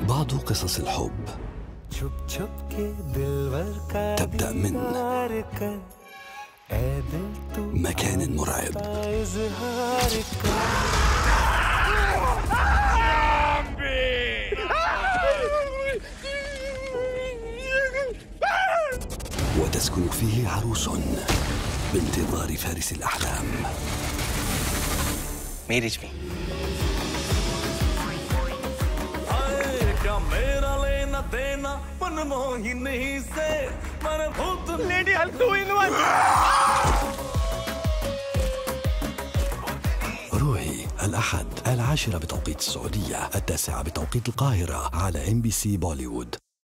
بعض قصص الحب تبدأ من مكان مرعب، وتسكن فيه عروس بانتظار فارس الأحلام. Marriage me. Lady Hulk 2 in 1. روحي الأحد 10:00 بتوقيت السعودية، 9:00 بتوقيت القاهرة على MBC بوليوود.